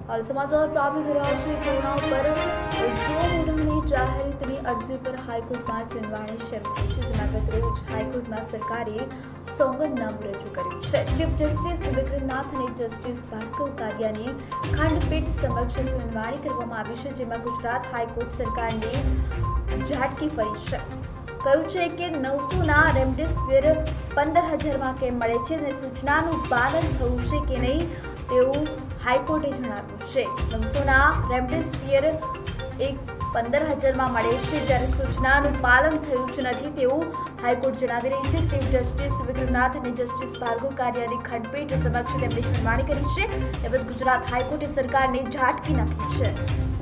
हाल समाचार प्राप्त થઈ રહ્યા છે કોરોના પર જોડાની જાહેરાતની અરજી પર હાઈકોર્ટમાં સુનાવણી શરૂ થઈ છે, જેમાં ગતરોજ હાઈકોર્ટમાં સરકારે સોગંદનામું રજૂ કર્યું છે। ચીફ જસ્ટિસ વિક્રમનાથ અને જસ્ટિસ ભાર્ગવ કારિયાની ખંડપીઠ સમક્ષ સુનાવણી કરવામાં આવી છે, જેમાં ગુજરાત હાઈકોર્ટ સરકારને ઝાટકી ફરી છે। કહ્યું છે કે 900ના રેમડેસિવિર 15,000માં કેમ મળે છે અને સૂચનાનું પાલન થયું છે કે નહીં તેવું હાઈકોર્ટે જણાવ્યું છે। 900ના રેમડેસિવિર 15,000માં મળે છે, જ્યારે સૂચનાનું પાલન થયું જ નથી તેવું હાઈકોર્ટ જણાવી રહી છે। ચીફ જસ્ટિસ વિક્રમનાથ અને જસ્ટિસ ભાર્ગવ કારિયાની ખંડપીઠ સમક્ષ તેમણે સુનાવણી કરી છે, તેમજ ગુજરાત હાઈકોર્ટે સરકારને ઝાટકી નાખી છે।